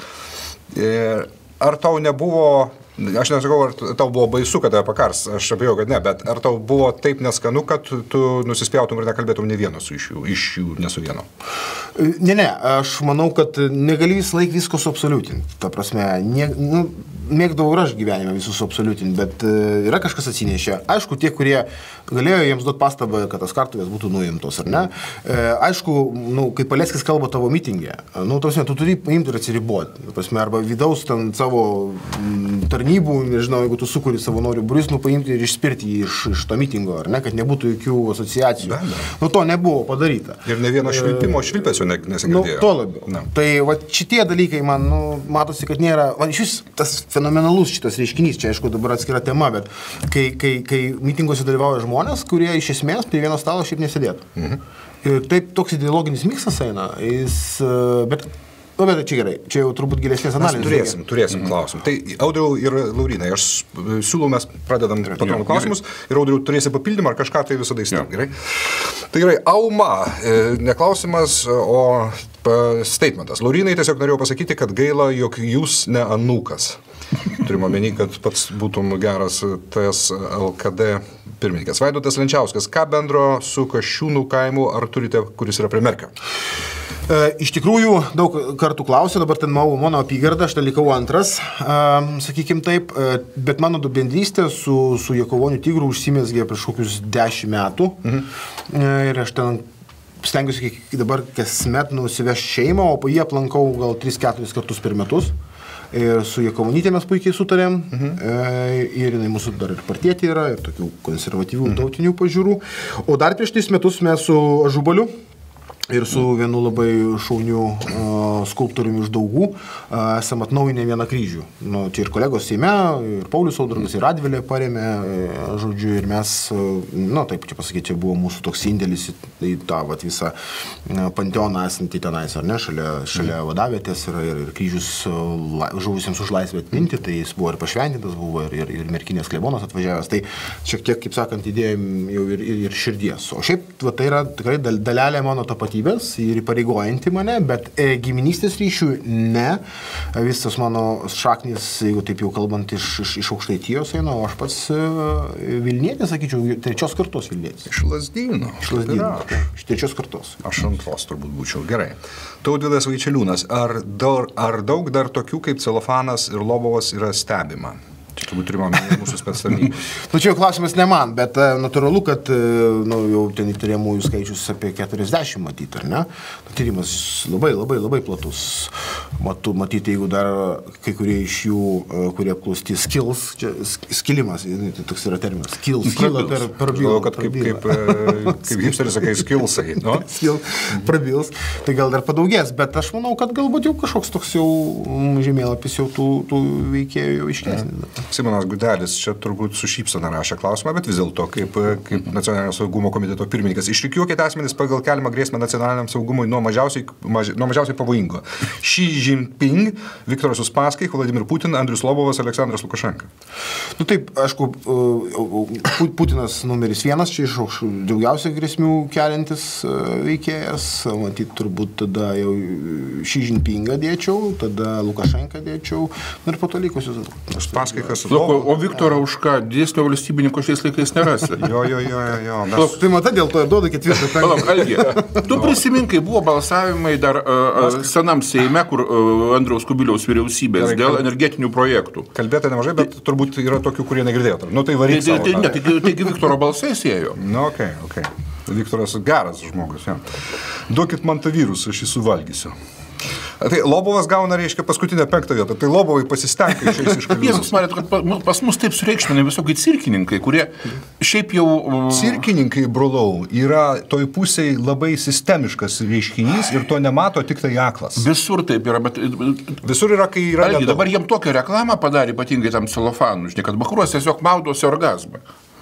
Ir ar tau nebuvo, aš nesakau, ar tau buvo baisu, kad tave pakars, aš abejoju, kad ne, bet ar tau buvo taip neskanu, kad tu nusispjautum ir nekalbėtum ne vieno su iš jų, iš jų ne su vieno? Ne, ne, aš manau, kad negali visą laiką visko suabsoliutinti. Ta prasme, ne, nu, mėgdavau ir aš gyvenime visus suabsoliutinti, bet yra kažkas atsinešė. Aišku, tie, kurie galėjo jiems duoti pastabą, kad tas kartuvės būtų nuimtos, ar ne? Aišku, nu, kai Paleckis kalba tavo mitingė, nu, ta prasme, tu turi paimti ir atsiriboti. Ta prasme, arba vidaus ten savo tarnybų, nežinau, jeigu tu sukuri savanorių būrys, nu, paimti ir išspirti jį iš, iš to mitingo, ar ne, kad nebūtų jokių asociacijų. Be, be. Nu, to nebuvo padaryta. Ir ne vieno švilpimo švilpesio nesigirdėjo. Nu, to labiau. Ne. Tai va, šitie dalykai man, nu, matosi, kad nėra, va, iš vis tas fenomenalus šitas reiškinys, čia aišku dabar atskira tema, bet kai, kai, kai mitinguose dalyvauja žmonės, kurie iš esmės prie vieno stalo šiaip nesėdėtų. Mhm. Ir taip toks ideologinis miksas eina, jis, bet... Nu, bet čia gerai, čia jau turbūt gilesnės analizės. Mes turėsim, turėsim mm. klausimų. Tai Audriau ir Laurinai, aš siūlau, mes pradedam patronų klausimus ir Audriau turėsi papildymą ar kažką, tai visada įstam, gerai? Tai gerai, Auma, ne klausimas, o statementas. Laurinai, tiesiog norėjau pasakyti, kad gaila, jog jūs ne anūkas. Turime omeny, kad pats būtum geras T S L K D pirmininkas. Vaidotas Lenčiauskas, ką bendro su Kasčiūnų kaimu, ar turite, kuris yra prie Merkio? E, iš tikrųjų, daug kartų klausiu, dabar ten mau mano apygardą, aš ten likau antras, e, sakykim taip, e, bet mano du bendrystė su, su Jakovoniu Tigru užsimėsgė prieš kokius dešimt metų. Mhm. E, ir aš ten stengiuosi dabar kasmet nusivešti šeimą, o po jį aplankau gal tris keturis kartus per metus. Ir su Jakovonytė mes puikiai sutarėm, mhm. e, ir jinai mūsų dar ir partietė yra, ir tokių konservatyvių mhm. tautinių pažiūrų. O dar prieš tris metus mes su Ažubaliu ir su vienu labai šauniu uh, skulptoriumi iš Daugų esam atnaujinę vieną kryžių. Nu, tai ir kolegos Seime, ir Paulius Audrugas, ir Radvilė parėmė, žodžiu, ir mes, nu, taip čia pasakyti, čia buvo mūsų toks indėlis į, į tą vat, visą panteoną esantį tenais, ar ne, šalia, šalia vadavietės ir, ir, ir kryžius la, žuvusiems už laisvę atminti, tai jis buvo ir pašventintas, buvo ir, ir, ir Merkinės klebonas atvažiavęs, tai šiek tiek, kaip sakant, idėjom jau ir, ir, ir širdies. O šiaip, va, tai yra tikrai dalelė mano tapatybės ir įpareigojanti mane, bet e, giminystės ryšių ne. Visas mano šaknis, jeigu taip jau kalbant, iš, iš, iš Aukštaitijos eina, o aš pats e, Vilnietis, sakyčiau, trečios kartos Vilnietis. Iš Lazdyno. Iš Lazdyno. Iš trečios kartos. Aš antros turbūt būčiau. Gerai. Tautvydas Vaičeliūnas, ar, dar, ar daug dar tokių kaip Celofanas ir Lobovas yra stebima? Čia turbūt turime omeny mūsų spectarnybos. Nu, čia jau klausimas ne man, bet uh, natūralu, kad uh, nu, jau ten įtariamųjų skaičius apie keturiasdešimt matyti, ar ne? Tyrimas labai, labai, labai platus. Matu, matyti, jeigu dar kai kurie iš jų, uh, kurie apklausti skills, čia skilimas, tai toks yra terminas, skills, skila per, per bylą. Kad kaip, kaip, kaip hipsteris sakai, skillsai, nu? Skill, prabils, tai gal dar padaugės, bet aš manau, kad galbūt jau kažkoks toks jau žemėlapis jau tų, tų veikėjų jau iškesnė. Simonas Gudelis čia turbūt su šypsena rašė klausimą, bet vis dėlto, kaip, kaip Nacionalinio saugumo komiteto pirmininkas, išrikiuokite asmenys pagal keliamą grėsmę nacionaliniam saugumui nuo mažiausiai, maži, nuo mažiausiai pavojingo. Xi Jinping, Viktoras Uspaskich, Vladimir Putin, Andrius Lobovas, Aleksandras Lukašenka. Nu taip, aišku, Putinas numeris vienas, čia iš daugiausiai grėsmių keliantis veikėjas, matyt, turbūt tada jau Xi Jinpingą dėčiau, tada Lukašenką dėčiau, ir po to likusius. Uspaskichas. Loko, o Viktorą už ką? Dėsnio valstybininko šiais laikais nerasi. Jo, jo, jo, jo. Mes... Palauk, tai matai, dėl to duoda ketvirtą. Palauk, Algi, tu prisiminkai, buvo balsavimai dar uh, senam Seime, kur uh, Andriaus Kubiliaus vyriausybės Gerai, dėl energetinių projektų. Kalbėta nemažai, bet turbūt yra tokių, kurie negirdėtų. Nu, tai varyk savo. Tai, tai, taigi, taigi Viktoro balsai sėjo. Nu, okei, okay, okei. Okay. Viktoras geras žmogus, ja. Duokit man tą virusą, aš jį suvalgysiu. Tai Lobovas gauna, reiškia, paskutinę penktą vietą. Tai Lobovai pasistenka išeis iš kalbės. Jūs manėt, kad pas mus taip sureikšminai visokiai cirkininkai, kurie šiaip jau... Cirkininkai, brolau, yra toj pusėje labai sistemiškas reiškinys ir to nemato tik tai aklas. Visur taip yra, bet... Visur yra, kai yra... Algi, dabar jiem tokią reklamą padarė, ypatingai tam celofanų, žinai, kad Bakruos tiesiog maudosi orgazmą.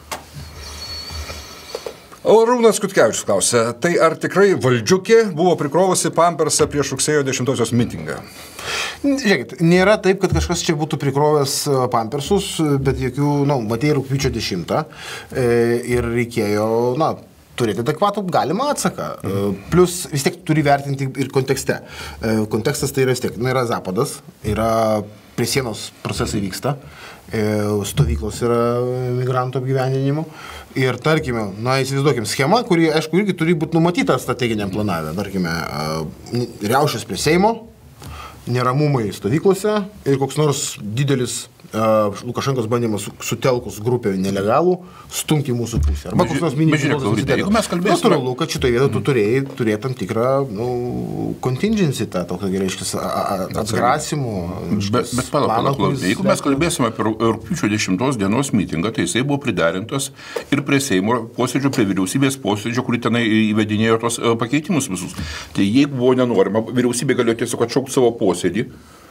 O Rūnas Kutkevičius klausė, tai ar tikrai Valdžiukė buvo prikrovusi pampersą prieš rugsėjo dešimtosios mitingą? Žiūrėkit, nėra taip, kad kažkas čia būtų prikrovęs pampersus, bet jokių, na, nu, matėjai rugpjūčio dešimtą e, ir reikėjo, na, turėti adekvatų galimą atsaką. Mhm. Plus vis tiek turi vertinti ir kontekste. E, kontekstas tai yra vis tiek, na, yra Zapadas, yra prie sienos procesai vyksta, e, stovyklos yra migrantų apgyvendinimo. Ir tarkime, na, įsivaizduokim, schema, kuri, aišku, irgi turi būti numatyta strateginiam planavime. Tarkime, riaušės prie Seimo, neramumai stovyklose ir koks nors didelis uh, Lukašenkos bandymas sutelkus grupę nelegalų stumti mūsų pusę. Arba koks nors mini žinotas. Jeigu mes kalbėsime... Natūralu, kad šitoje vietoje tu turėjai turėti tam tikrą, nu, contingency, tą tokią, reiškia, atgrasimų. Bet, bet palauk, palauk, palauk. Jeigu mes kalbėsime apie rugpjūčio dešimtos dienos mitingą, tai jisai buvo priderintos ir prie Seimo posėdžio, prie vyriausybės posėdžio, kurį tenai įvedinėjo tos pakeitimus visus. Tai jeigu buvo nenorima, vyriausybė galėjo tiesiog atšaukti savo posėdį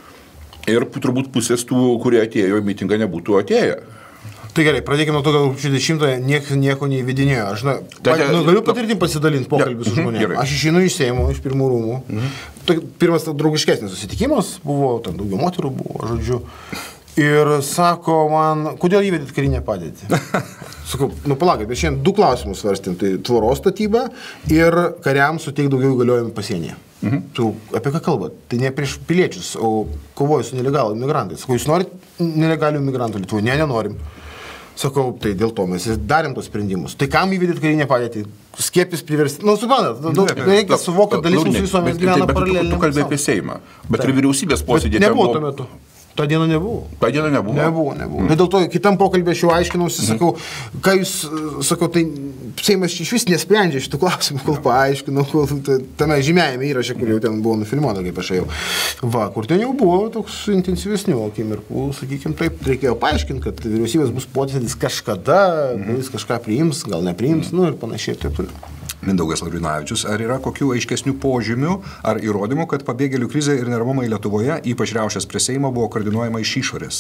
ir turbūt pusės tų, kurie atėjo į mitingą, nebūtų atėję. Tai gerai, pradėkime nuo to, kad rugpjūčio dešimtąją nieko, nieko neįvedinėjo. Aš na, Ta, nu, galiu patirtim pasidalinti pokalbį su žmonėmis. Aš išeinu iš Seimo, iš pirmų rūmų. Mhm. Pirmas draugiškesnis susitikimas buvo, ten daugiau moterų buvo, žodžiu. Ir sako man, kodėl įvedėt karinę padėtį? Sakau, nu palaukit, bet šiandien du klausimus svarstėm. Tai tvoros statyba ir kariams suteik daugiau įgaliojimų pasienyje. Mhm. Tu apie ką kalbat? Tai ne prieš piliečius, o kovoju su nelegalų migrantais. Sakau, jūs norit nelegalių migrantų Lietuvoje? Ne, nenorim. Sakau, tai dėl to mes darėm tos sprendimus. Tai kam įvedėt karinę padėtį? Skieptis priversti. Nu, suprantat, nu, reikia suvokti, kad dalis mūsų visuomenės gyvena paraleliai. Tu kalbėjai apie Seimą, bet ir vyriausybės posėdį nebuvo tuo metu. Ta diena nebuvo. Ta diena nebuvo? Nebuvo, nebuvo. Mm. Bet dėl to kitam pokalbė aš jau aiškinausi, sakau, mm. ką jūs, sakau, tai Seimas iš vis nesprendžia šitų klausimų, kol paaiškinau, kol tame žymėjame įrašė, kur jau ten buvo nufilmuota, kaip aš jau. Va, kur ten jau buvo toks intensyvesnių akimirkų, sakykime, taip, reikėjo paaiškinti, kad vyriausybės bus posėdis kažkada, mm. jis kažką priims, gal nepriims, mm. nu ir panašiai ir taip toliau. Mindaugas Laurinavičius, ar yra kokių aiškesnių požymių ar įrodymų, kad pabėgėlių krizė ir neramumai Lietuvoje, ypač riaušės prie Seimo, buvo koordinuojama iš išorės?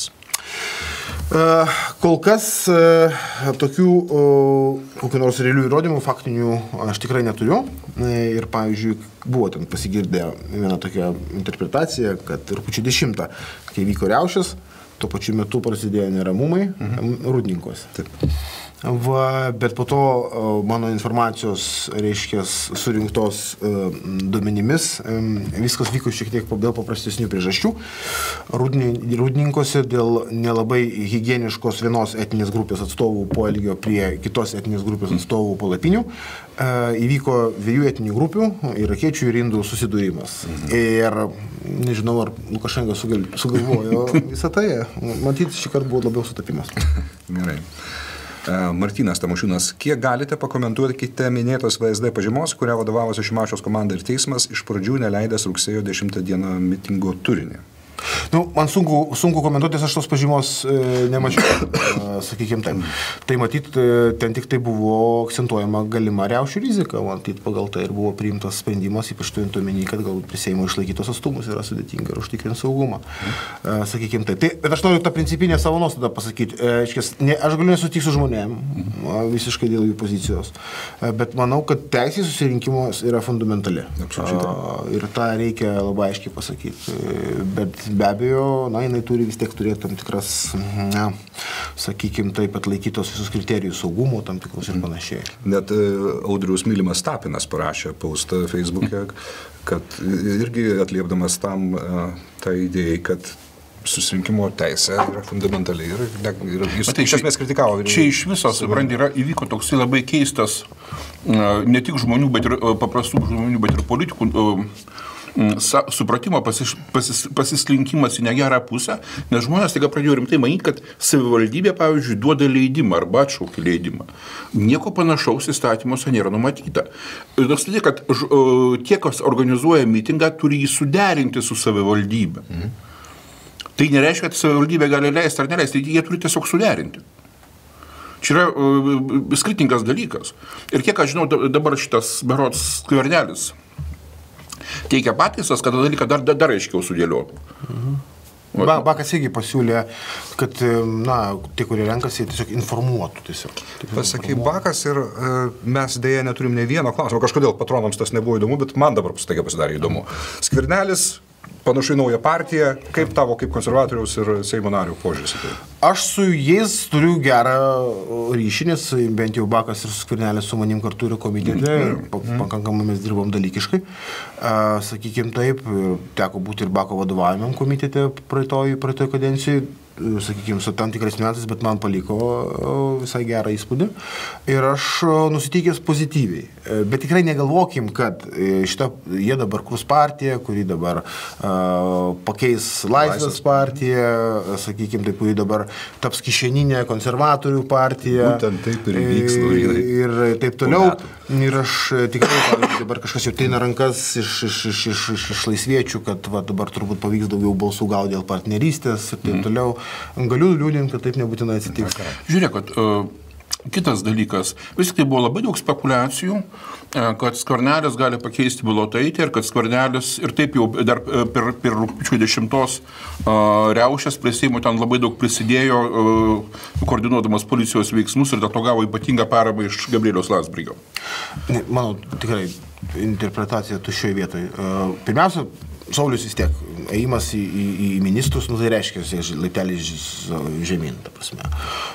Kol kas tokių kokių nors realių įrodymų, faktinių aš tikrai neturiu. Ir pavyzdžiui, buvo ten pasigirdę viena tokia interpretacija, kad rugpjūčio dešimtą, kai vyko riaušės, tuo pačiu metu prasidėjo neramumai mhm. Rūdninkuose. Taip. Va, bet po to mano informacijos, reiškia, surinktos duomenimis, viskas vyko šiek tiek dėl paprastesnių priežasčių. Rūdninkuose dėl nelabai higieniškos vienos etinės grupės atstovų poelgio prie kitos etinės grupės atstovų palapinių įvyko dviejų etinių grupių, irakiečių ir indų susidūrimas. Ir nežinau, ar Lukašenka sugalvojo visą tai. Matyt, šį kartą buvo labiau sutapimas. Gerai. Martynas Tamošiūnas, kiek galite pakomentuoti kite minėtos V S D pažymos, kurią vadovavosi Šimašiaus komanda ir teismas, iš pradžių neleidęs rugsėjo dešimtą dieną mitingo turinį? Nu, man sunku, sunku komentuoti, aš tos pažymos e, nemačiau, e, sakykime taip. Tai matyt, ten tik tai buvo akcentuojama galima riaušių rizika, matyt, pagal tai ir buvo priimtas sprendimas, ypač turint omeny, kad galbūt prie Seimo išlaikytos atstumus yra sudėtinga ir užtikrinti saugumą. E, sakykime taip. Tai, bet aš noriu tą principinę savo nuostatą pasakyti. E, iškės, ne, aš galiu nesutikti su žmonėm, visiškai dėl jų pozicijos, e, bet manau, kad teisės susirinkimas yra fundamentali. E, ir tą reikia labai aiškiai pasakyti. E, bet be abejo, na, jinai turi vis tiek turėti tam tikras, na, sakykime, taip atlaikytos visus kriterijus saugumo, tam tikrus ir panašiai. Net Audriaus mylimas Tapinas parašė postą Facebook'e, kad irgi atliepdamas tam tą idėją, kad susirinkimo teisė yra fundamentali ir, ir jis tai iš esmės kritikavo. Ir, čia iš viso, supranti, yra įvyko toks labai keistas, ne tik žmonių, bet ir paprastų žmonių, bet ir politikų supratimo pasis, pasis, pasislinkimas į negerą pusę, nes žmonės tik pradėjo rimtai manyti, kad savivaldybė, pavyzdžiui, duoda leidimą arba atšaukia leidimą. Nieko panašaus įstatymuose nėra numatyta. Ir tas tai, kad tie, kas organizuoja mitingą, turi jį suderinti su savivaldybė. Mhm. Tai nereiškia, kad savivaldybė gali leisti ar neleisti, jie turi tiesiog suderinti. Čia yra uh, skirtingas dalykas. Ir kiek aš žinau, dabar šitas berods Skvernelis teikia pataisas, kad tą dalyką dar, dar, dar aiškiau sudėliotų. Mhm. Ba, Bakas irgi pasiūlė, kad, na, tie, kurie renkasi, tiesiog informuotų tiesiog. Pasakai, Bakas ir e, mes dėja neturim ne vieno klausimo. Kažkodėl patronams tas nebuvo įdomu, bet man dabar staiga pasidarė įdomu. Skvernelis, panašu į naują partiją, kaip tavo, kaip konservatoriaus ir Seimo nario požiūris į tai? Aš su jais turiu gerą ryšį, nes bent jau Bakas ir Skvernelis su manim kartu yra komitete, mm. pakankamai mes dirbom dalykiškai. Uh, sakykime taip, teko būti ir Bako vadovavimam komitete praeitoj, praeitoj kadencijai, sakykime, su tam tikrais metais, bet man paliko visai gerą įspūdį ir aš nusiteikęs pozityviai. Bet tikrai negalvokim, kad šitą, jie dabar kurs partiją, kuri dabar uh, pakeis Laisvės partiją, sakykime, taip, kuri dabar taps kišeninė konservatorių partija. Būtent taip ir vyks. Ir, ir taip toliau. Ir aš tikrai, pavyzdžiui, dabar kažkas jau teina rankas iš, iš, iš, iš, iš, iš laisviečių, kad va, dabar turbūt pavyks daugiau balsų gauti dėl partnerystės ir taip toliau. Galiu liūdinti, kad taip nebūtinai atsitiks. Žiūrėk, kad uh, kitas dalykas, vis tik tai buvo labai daug spekulacijų, uh, kad Skvernelis gali pakeisti Bilotaitę ir kad Skvernelis ir taip jau dar per, per rugpjūčio dešimtos uh, riaušės prie Seimo ten labai daug prisidėjo, uh, koordinuodamas policijos veiksmus ir dėl to gavo ypatingą paramą iš Gabrieliaus Landsbergio. Ne, mano tikrai interpretacija tuščioje vietoje. Uh, pirmiausia, Saulius vis tiek, ėjimas į, į, į ministrus, nu tai reiškia, laiptelį žemyn, ta prasme.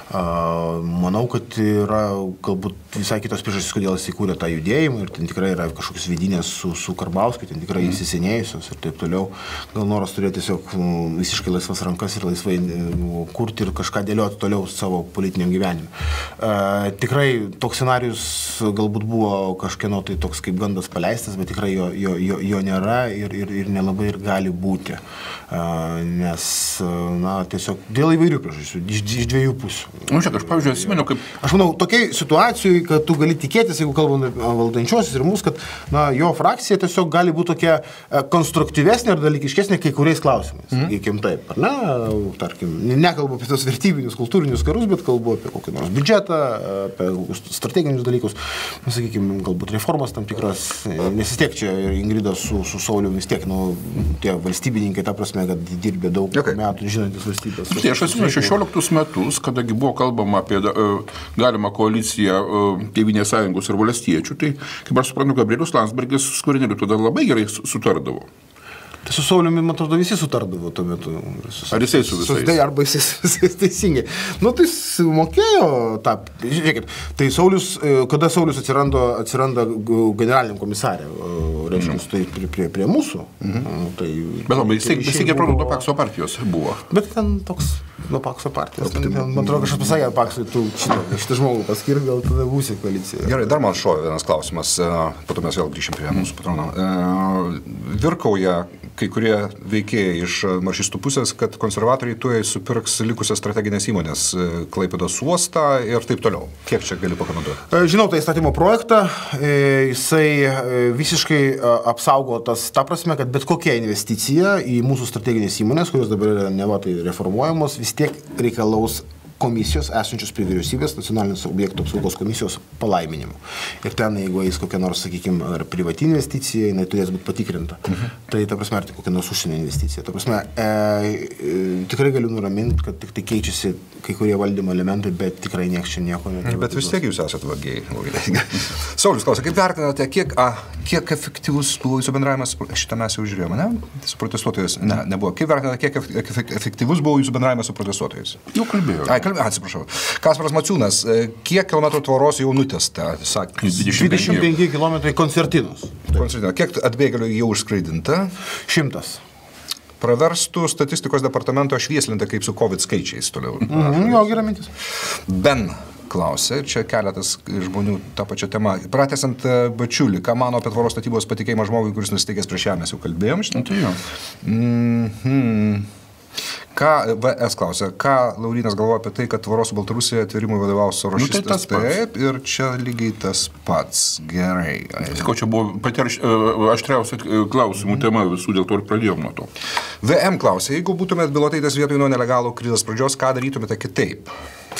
Uh, manau, kad yra galbūt visai kitos priežastys, kodėl jis įkūrė tą judėjimą ir ten tikrai yra kažkokios vidinės su, su Karbauskiu, ten tikrai įsisenėjusios ir taip toliau. Gal noras turėti tiesiog visiškai laisvas rankas ir laisvai kurti ir kažką dėlioti toliau savo politiniam gyvenimui. Uh, tikrai toks scenarius galbūt buvo kažkieno tai toks kaip gandas paleistas, bet tikrai jo, jo, jo, jo nėra ir, ir, ir nelabai ir gali būti. būti. Nes, na, tiesiog dėl įvairių priežasčių, iš, iš dviejų pusių. Nu, čia, aš, pavyzdžiui, atsimenu, kaip... Aš manau, tokiai situacijai, kad tu gali tikėtis, jeigu kalbame valdančiosius ir mūsų, kad, na, jo frakcija tiesiog gali būti tokia konstruktyvesnė ir dalykiškesnė kai kuriais klausimais. Mm. Sakykim taip, ar ne? Tarkim, nekalbu apie tos vertybinius, kultūrinius karus, bet kalbu apie kokį nors biudžetą, apie strateginius dalykus. Sakykime, galbūt reformas tam tikras, nes vis tiek čia Ingrida su, su Sauliu vis tiek, nu, tie valstybininkai, ta prasme, kad dirbė daug okay. metų, žinantis valstybės. Tai aš atsimenu šešioliktus metus, kadagi buvo kalbama apie uh, galimą koaliciją uh, Tėvynės sąjungos ir valstiečių, tai, kaip aš suprantu, Gabrielius Landsbergis su Skverneliu tada labai gerai sutardavo. Tai su Sauliumi, man atrodo, visi sutardavo tuo metu. Ar jisai su visais? Tai arba jisai su visais teisingai. Nu, tai mokėjo tą, žiūrėkit, tai Saulius, kada Saulius atsiranda, atsiranda generaliniam komisarė, reiškia, mm. tai prie, prie, prie mūsų. Mm-hmm. Tai, bet labai, jisai, jisai atrodo, nuo Pakso partijos buvo. Bet ten toks, nuo Pakso partijos. Ten, ten, man atrodo, kažkas pasakė, Paksui, tu šitą, šitą žmogų paskir, gal tada būsi koalicijoje. Gerai, dar man šovė vienas klausimas, po to mes vėl grįšim prie mūsų patrono. Virkauja kai kurie veikėjai iš maršistų pusės, kad konservatoriai tuoj supirks likusias strateginės įmonės, Klaipėdos uostą ir taip toliau. Kiek čia gali pakomentuoti? Žinau tą įstatymo projektą, jisai visiškai apsaugotas ta prasme, kad bet kokia investicija į mūsų strateginės įmonės, kurios dabar yra neva tai reformuojamos, vis tiek reikalaus komisijos esančios prie vyriausybės, nacionalinės objektų apsaugos komisijos palaiminimų. Ir ten, jeigu eis kokia nors, sakykime, ar privati investicija, jinai turės būti patikrinta. Mhm. Tai, ta prasme, ar tai kokia nors užsienio investicija. Ta prasme, e, e, tikrai galiu nuraminti, kad tik tai keičiasi kai kurie valdymo elementai, bet tikrai nieks čia nieko negali. Bet vis tiek jūs esate vagiai. Saulius klausia, kaip vertinate, kiek, a, kiek efektyvus buvo jūsų bendravimas, šitą mes jau žiūrėjome, ne? Su protestuotojais, ne, nebuvo. Kaip vertinate, kiek efektyvus buvo jūsų bendravimas su protestuotojais? Jau kalbėjau. Ai, atsiprašau. Kasparas Maciūnas, kiek kilometrų tvoros jau nutesta? dvidešimt penki kilometrai koncertinos. Koncertinos. Kiek atbėgėlių jau užskraidinta? Šimtas. Praverstų statistikos departamento švieslinta kaip su COVID skaičiais toliau. Mhm, jo, gera mintis. Ben klausė, čia keletas žmonių tą pačią temą. Pratęsant Bačiulį, ką mano apie tvoros statybos patikėjimą žmogui, kuris nusiteikęs prieš ją, mes jau kalbėjom. Nu, tai jo. Mhm. Ką, V S klausia, ką Laurynas galvoja apie tai, kad tvoros su Baltarusija atvirimui vadovaus Sorošistas? Nu, tai tas taip, ir čia lygiai tas pats. Gerai. Sakau, čia buvo pati aštriausia klausimų mm. tema visų, dėl to ir pradėjom nuo to. V M klausia, jeigu būtumėt Bilotaitis vietoj nuo nelegalų krizės pradžios, ką darytumėte kitaip?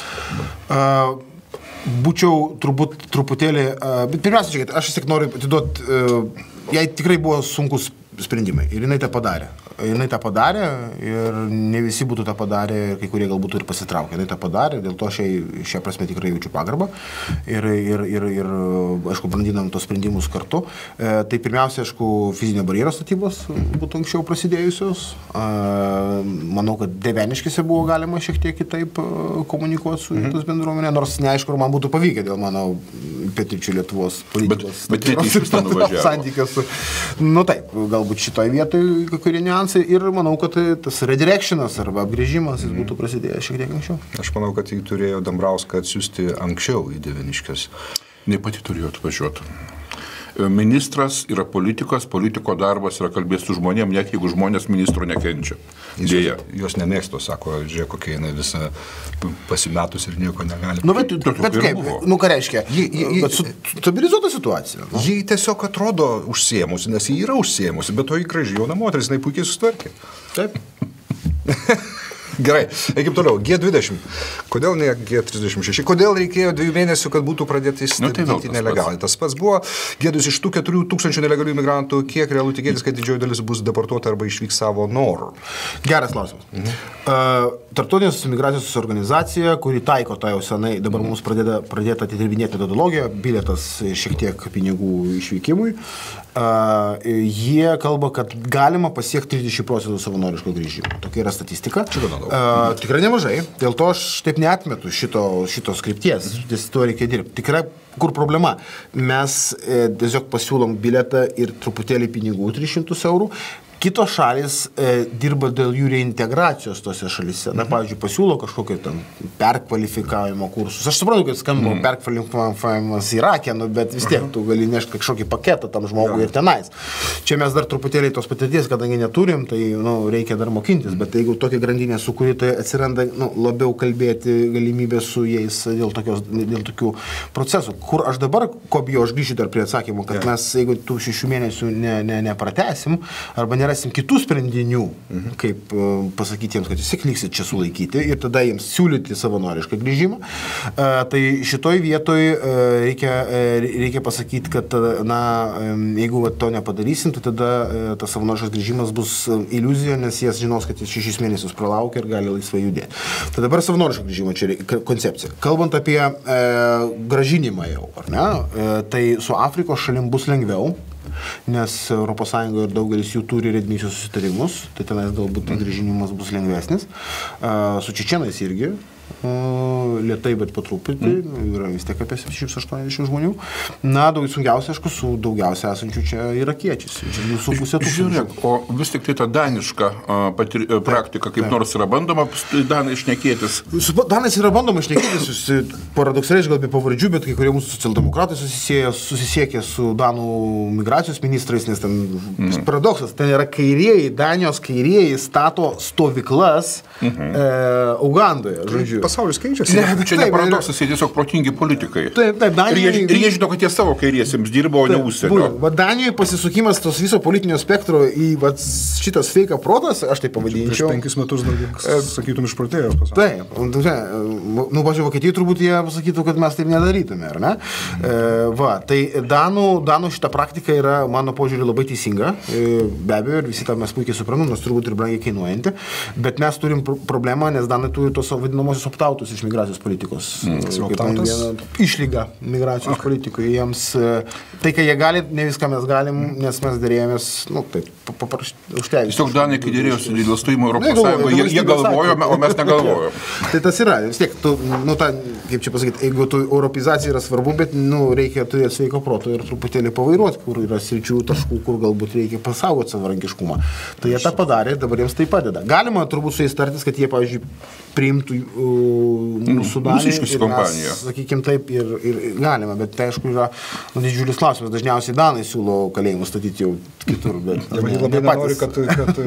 Uh, būčiau turbūt truputėlį, uh, bet pirmiausia, žiūrėkit, aš vis tik noriu atiduoti, uh, jai tikrai buvo sunkus sprendimai ir jinai tą padarė. Jinai tą padarė ir ne visi būtų tą padarę ir kai kurie galbūt ir pasitraukė. Jinai tą padarė, dėl to šiai, šią prasme tikrai jaučiu pagarbą ir, ir, ir, ir aišku, brandinam tos sprendimus kartu. E, tai pirmiausia, aišku, fizinio barjero statybos būtų anksčiau prasidėjusios. E, manau, kad Deveniškėse buvo galima šiek tiek kitaip komunikuoti su vietos bendruomenė, nors neaišku, ar man būtų pavykę dėl mano pietryčių Lietuvos politikos bet, bet santykios su... Nu taip, galbūt šitoje vietoje kai kurie niuansai. Ir manau, kad tas redirectionas arba apgrėžimas jis būtų prasidėjęs šiek tiek anksčiau. Aš manau, kad jį turėjo Dambrauską atsiųsti anksčiau į Deveniškes. Ne pati turėjo atvažiuoti. Ministras yra politikas, politiko darbas yra kalbėti su žmonėm, net jeigu žmonės ministro nekenčia. Dėja. Jos, jos nemėgsto, sako, žiūrėk, kokia jinai visa pasimetus ir nieko negali. Nu, bet, bet, bet kaip, nu ką reiškia? Stabilizuota situacija. Nu? Ji tiesiog atrodo užsiėmusi, nes ji yra užsiėmusi, bet to jį graži jauna moteris, jinai puikiai sustvarkė. Taip. Gerai, eikim toliau. G dvidešimt. Kodėl ne G trisdešimt šeši? Kodėl reikėjo dviejų mėnesių, kad būtų pradėti statyti nu, tai nelegalai? Tas pats buvo. G du iš tų keturių tūkstančių nelegalių imigrantų, kiek realu tikėtis, kad didžioji dalis bus deportuota arba išvyks savo norų? Geras klausimas. Mhm. Uh, Tarptautinės migracijos organizacija, kuri taiko tą jau senai, dabar mums pradėta, pradėta atidirbinėti metodologiją, bilietas šiek tiek pinigų išvykimui. Uh, jie kalba, kad galima pasiekti trisdešimt procentų savanoriško grįžimo. Tokia yra statistika. Uh, tikrai nemažai. Dėl to aš taip neatmetu šito, šitos krypties. Ties to reikia dirbti. Tikrai, kur problema? Mes e, tiesiog pasiūlom bilietą ir truputėlį pinigų tris šimtus eurų. Kitos šalis e, dirba dėl jų reintegracijos tose šalise. Na, pavyzdžiui, pasiūlo kažkokio ten perkvalifikavimo kursus. Aš suprantu, kad skamba mm. perkvalifikavimas Irake, nu, bet vis tiek tu gali nešti kažkokį paketą tam žmogui ja. ir tenais. Čia mes dar truputėlį tos patirties, kadangi neturim, tai nu, reikia dar mokintis. Bet jeigu tokia grandinė sukuri, tai atsiranda nu, labiau kalbėti galimybę su jais dėl, tokios, dėl tokių procesų. Kur aš dabar, ko bijau, aš grįšiu dar prie atsakymų, kad ja. mes, jeigu tų šešių mėnesių ne, ne, nepratęsim, arba nėra rasim kitų sprendinių, mhm. kaip uh, pasakyti jiems, kad jūs liksit čia sulaikyti ir tada jiems siūlyti savanorišką grįžimą. Uh, tai šitoj vietoj uh, reikia, uh, reikia pasakyti, kad uh, na, um, jeigu uh, to nepadarysim, tai tada uh, tas savanoriškas grįžimas bus uh, iliuzija, nes jie žinos, kad jis šešis mėnesius pralaukia ir gali laisvai judėti. Tai dabar savanorišką grįžimą čia reikia, koncepcija. Kalbant apie uh, gražinimą jau, ar ne, uh, tai su Afrikos šalim bus lengviau, nes Europos Sąjunga ir daugelis jų turi redmisijos susitarimus, tai tenais galbūt grįžinimas bus lengvesnis. Su čečėnais irgi lietai, bet po truputį, mm. yra vis tiek apie septyniasdešimt aštuoniasdešimt žmonių. Na, daug sunkiausia, aišku, su daugiausia esančių čia irakiečiais. Čia jūsų pusė tų žiūrėk, o vis tik tai ta daniška patir, praktika, kaip taip. Nors yra bandoma danai išnekėtis. Su danais yra bandoma išnekėtis, paradoksaliai, gal be pavardžių, bet kai kurie mūsų socialdemokratai susisiekė su danų migracijos ministrais, nes ten mm. paradoksas, ten yra kairieji, Danijos kairieji stato stovyklas mm-hmm. e, Ugandoje, žodžiu. Pasaulis keičiasi. Ne, čia taip, ne paradoksas, jie tiesiog protingi politikai. Taip, taip, Danijai, ir, jie, ir jie žino, kad jie savo kairiesiems dirbo, o ne užsienio. Va, Danijoje pasisukimas tos viso politinio spektro į va, šitas feika protas, aš tai pavadinčiau. Prieš penkis metus daugiau, sakytum, išprotėjęs pasaulis. Taip, nu, pažiūrėjau, Vokietijai turbūt jie pasakytų, kad mes taip nedarytume, ar ne? Mm. E, va, tai Danų, Danų šita praktika yra, mano požiūrį, labai teisinga, e, be abejo, ir visi tą mes puikiai suprantam, nors turbūt ir brangiai kainuojanti, bet mes turim problemą, nes Danai turi tos vadinamosios optautus iš migracijos politikos. Mm. Išlyga migracijos okay. politikoje. Jiems tai, kai jie gali, ne viską mes galim, nes mes dėrėjomės, nu, taip, užteivis. Tiesiog Danai, kai dėrėjosi dėl stojimo Europos Sąjungoje, jie, jie galvojo, o mes negalvojom. Tai tas yra, vis tiek, tu, nu, ta, kaip čia pasakyti, jeigu tu europizacija yra svarbu, bet, nu, reikia turėti sveiko proto ir truputėlį pavairuoti, kur yra sričių taškų, kur galbūt reikia pasaugoti savarankiškumą. Tai jie tą padarė, dabar jiems tai padeda. Galima turbūt su jais tartis, kad jie, pavyzdžiui, priimtų mūsų dalį ir mes, sakykime taip, ir, ir galima, bet tai aišku yra nu, didžiulis klausimas. Dažniausiai Danai siūlo kalėjimus statyti jau kitur, bet ja, ne, labai nenori, kad, kad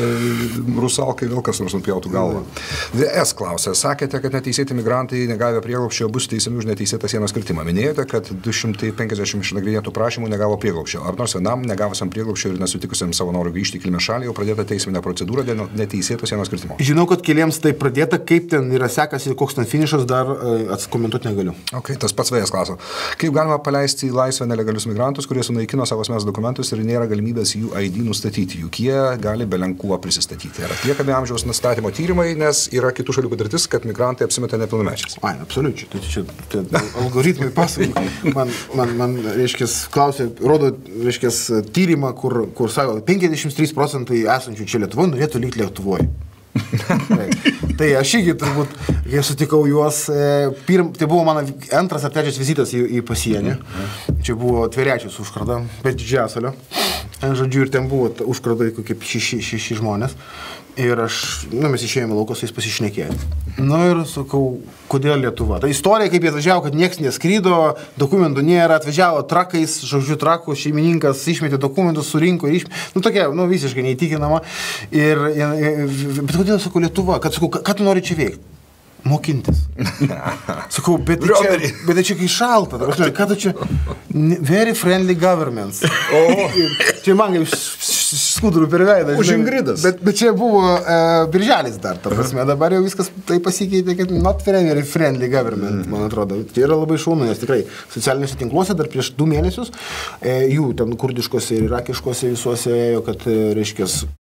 rusalkai vėl kas nors nupjautų galvą. V S klausė, sakėte, kad neteisėti migrantai negavę prieglobsčio bus teisiami už neteisėtą sienos kirtimą. Minėjote, kad du šimtai penkiasdešimt išnagrinėtų prašymų negavo prieglobsčio. Ar nors vienam negavusiam prieglobsčio ir nesutikusiam savo norų grįžti į kilmės šalį jau pradėta teisminė procedūra dėl neteisėto sienos kirtimo? Žinau, kad keliems tai pradėta, kaip ten yra sekasi ir koks ten finišas, dar atkomentuoti negaliu. Ok, tas pats vėjas klauso. Kaip galima paleisti į laisvę nelegalius migrantus, kurie sunaikino savo asmens dokumentus ir nėra galimybės jų I D nustatyti, juk jie gali belenkuo prisistatyti. Ar atliekami amžiaus nustatymo tyrimai, nes yra kitų šalių patirtis, kad migrantai apsimeta nepilnamečiais? Ai, absoliučiai. Tai čia tai, algoritmai pasakoja. Man, man, man reiškia, klausė, rodo, reiškia, tyrimą, kur, kur sako, penkiasdešimt trys procentai esančių čia Lietuvoje norėtų likti Lietuvoje. tai, tai aš irgi turbūt, kai sutikau juos, pirm, tai buvo mano antras ar trečias vizitas į, į pasienį. Čia buvo Tverečius užkrada, bet Didžiasalio. Žodžiu, ir ten buvo užkradai kaip šeši, šeši žmonės. Ir aš, nu, mes išėjome laukos, jais pasišnekėti. Nu ir sakau, kodėl Lietuva? Ta istorija, kaip jie atvažiavo, kad nieks neskrydo, dokumentų nėra, atvažiavo trakais, žodžiu, trakų šeimininkas išmetė dokumentus, surinko ir išmetė. Nu, tokia, nu, visiškai neįtikinama. Ir, bet kodėl, sakau, Lietuva? Kad, sakau, ką tu nori čia veikti? Mokintis. Sakau, bet tai čia, bet tai čia kai šalta. Ką tu čia? Very friendly governments. O, čia man kaip skudurų per veidą. Už Ingridas. Bet, bet čia buvo uh, birželis dar, ta prasme. Dabar jau viskas tai pasikeitė, kad not very friendly government, man atrodo. Tai yra labai šaunu, nes tikrai socialiniuose tinkluose dar prieš du mėnesius e, jų ten kurdiškose ir irakiškose visuose ėjo, kad, reiškia,